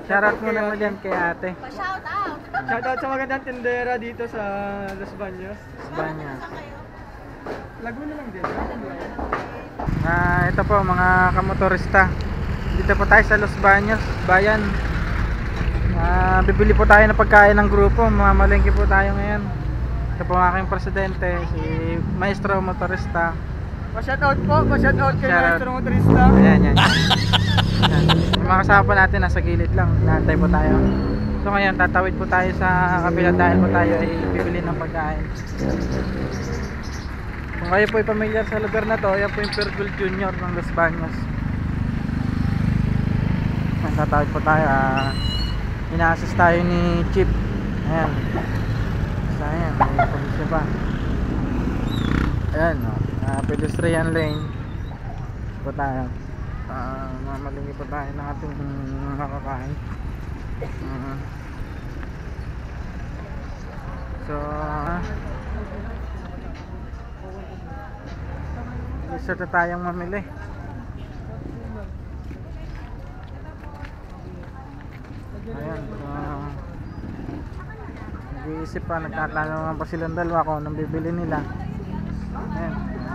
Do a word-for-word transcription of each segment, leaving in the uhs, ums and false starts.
Shoutout mo naman dyan kay ate. Pa-shout out. Shoutout sa magandang tindera dito sa Los Baños. Sa banya. Laguna lang din. Ah, ito po mga kamotorista. Dito po tayo sa Los Baños, bayan. Ah, bibili po tayo ng pagkain ng grupo. Mamalengke po tayo ngayon. Ito po ang aking presidente, si Maestro Motorista. Pa-shoutout po, pa-shoutout kay Shoutout. Maestro Motorista. Ayan, yan. Ayan. Yung mga kasama po natin nasa gilid lang. Inaantay po tayo. So ngayon, tatawid po tayo sa kabila dahil po tayo ay bibili ng pagkain. Kung kayo po ay pamilyar sa lugar na to, yan po yung Pergol Junior ng Los Baños. Ayan, tatawid po tayo. Ah, ina-assist tayo ni Chip. Ayan. So ayan, may pulisya pa. Ayan, no. Uh, pedestrian lane po tayo. Uh, mamalingi po tayo ng ating mga kakain. Uh, so uh, isa na tayong mamili. Ayan, uh, nag-iisip pa, nagtatanong pa silang dalawa kung anong bibili nila. Ayan.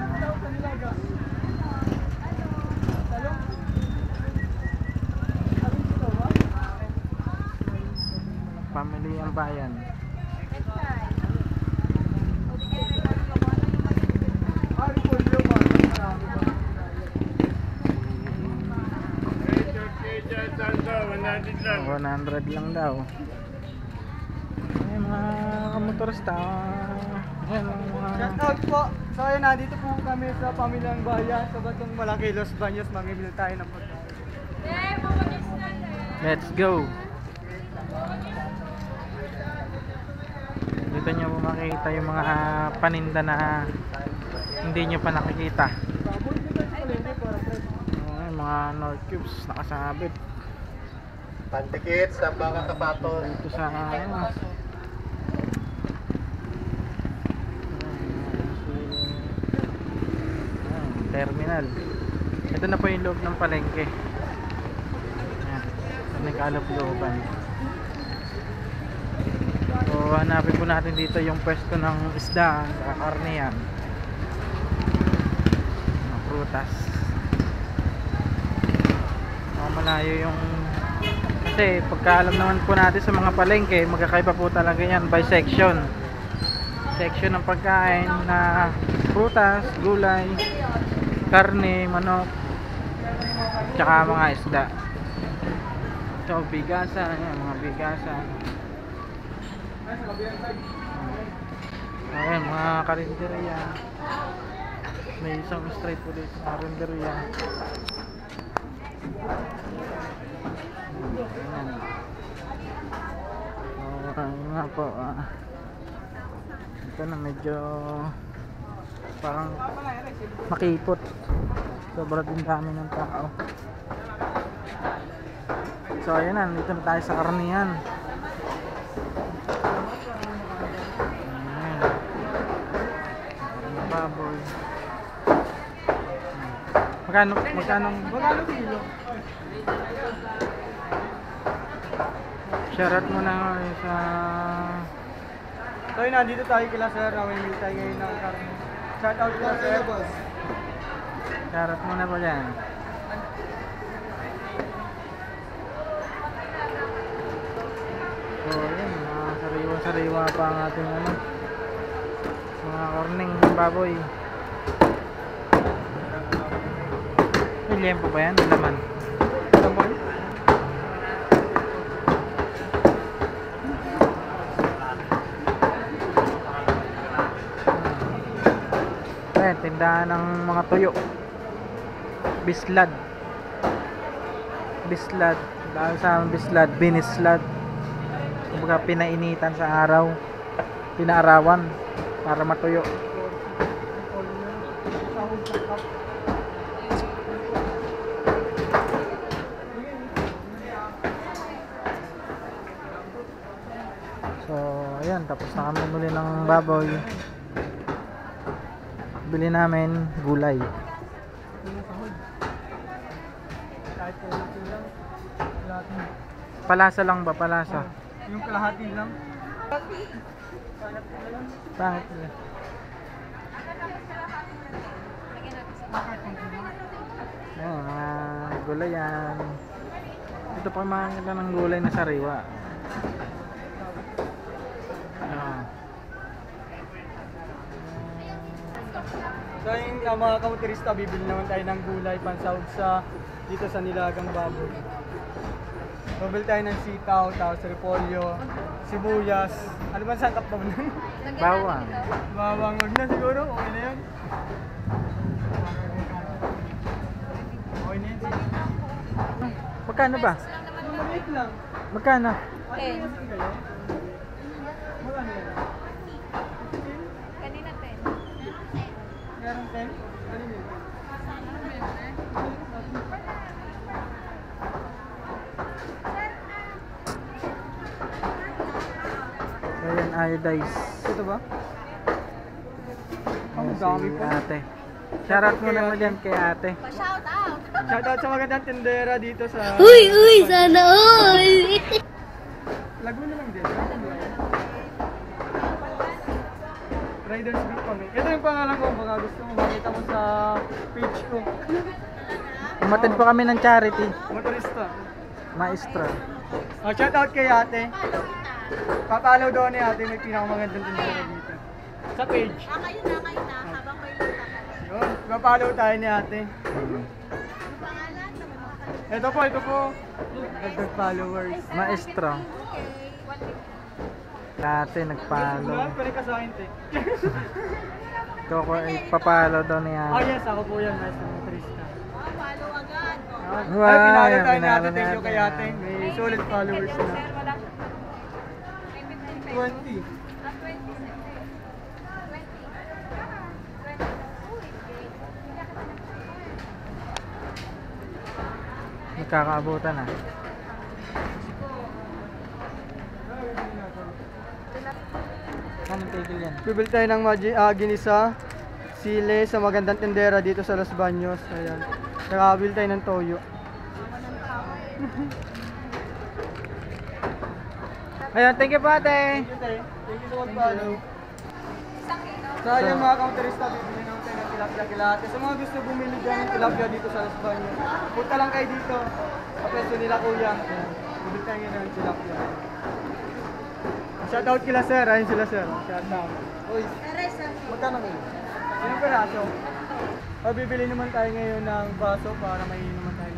Family ang bayan. one hundred lang daw. Ay, mga kamotorista. Ayan, mga... Shoutout po. So ayun, nandito po kami sa Pamilyang Bayan sa Batong Malaki, Los Baños. Mamimili tayo ng pagkain. Let's go. Dito nyo po makikita yung mga paninda na hindi nyo pa nakikita. Ay, mga North Cubes nakasabit. Pantikit sa mga sapatos. Dito sa ano, terminal. Ito na po yung loob ng palengke. Ayan, sa nagkalooban. So hanapin po natin dito yung pwesto ng isda, sa karne yan, mga prutas. So, malayo yung, kasi pagkaalam naman po natin sa mga palengke, magkakaiba po talaga yan by section. Section ng pagkain na prutas, gulay, karne, manok, tsaka mga isda. So bigasan, yan, mga bigasan. Ayan, mga karinderya. May isang street po dito sa karinderya. Ayan. So, ayun nga po, ah. Ito na medyo parang makipot. Sobrang din dami ng tao. So ayan na, dito na tayo sa karnihan. Ayan, baboy. Magkano, magkano, Magkano kilo? shoutout mo na sa... So ayun, nandito tayo kila sir. Mamimili tayo ngayon ng karne. Shoutout po sir. shoutout mo na po dyan. So ayan, mga sariwa-sariwa pa ang ating ano, mga karning baboy. May liempo pa yan, laman. Laman. Ayan, tindahan ng mga tuyo. Bislad. Bislad. Dahil sa bislad, binislad. Kumbaga pinainitan sa araw. Pinaarawan para matuyo. So, ayan, tapos na kami muli ng baboy. Bili namin gulay. Kahit po lang. Lahat mo. Palasa lang ba? Palasa. Yung kalahati lang. Pangit. Ayan, mga gulay yan. Ito pa mga kita ng gulay na sariwa. Ayan. So yung uh, mga kamotorista, bibili naman tayo ng gulay pansahog sa dito sa Nilagang Baboy. Bibili tayo ng sitaw, tapos repolyo, sibuyas. Ano ba sangkap naman nun? Bawang. Bawang, wag na siguro, okay na yan. Okay na yan. Magkano ba? Maliit lang. Magkano? Ten. Magkano yan? Kanina ten. Meron ten? Ano yun? Ayan, iodize. Ito ba? Ang Ayan, dami si po. ate. Shoutout mo naman dyan kay ate. Pa-shout out! Shoutout sa magandang tindera dito sa... Uy, uy, sana all! Laguna lang din. Riders Group kami. Ito yung pangalan ko. Baka gusto mo makita mo sa page ko. Umatid pa kami ng charity. Motorista. Maestra. Oh, shoutout kay ate. Papalaw daw ni ate. May pinakamagandang tindera dito. Sa page. Ah, kayo na, kayo na. Habang may luta ka. Yun. Papalaw tayo ni ate. Ang pangalan na mga Ito po, ito po. Dagdag followers. Maestra. Ate nagpalo. Wala, pwede ka sa akin, te. Ito ko ay papalo daw niya. Oh yes, ako po yan, maestro motorista. Oh, follow agad. Oh. Ah, Wow, ay, pinalo tayo ni pinalo ate. Thank you ni kay ate. ate. May solid followers na. Sir, wala siya. May fifteen pesos. twenty. Ah, twenty, sir. twenty. twenty. Uy, okay. Hindi ka na Magkakaabutan ah. Anong tigil yan? Bibili tayo ng magi, ah, ginisa, sile sa magandang tindera dito sa Los Baños. Ayan. Nakabili tayo ng toyo. Ayun, thank you po ate. Thank you, te. Thank you so much, follow. So, ayan mga kaunterista, bibili naman tayo ng tilapia kila ate. Sa mga gusto bumili dyan ng tilapia dito sa Los Baños, punta lang kayo dito. Sa pwesto nila kuya. Ayan. Bibili tayo ngayon ng tilapia. Shoutout kila sir, ayun sila sir. Shoutout. Uy, magkano ngayon? Ilang peraso? O, bibili naman tayo ngayon ng baso para may naman tayo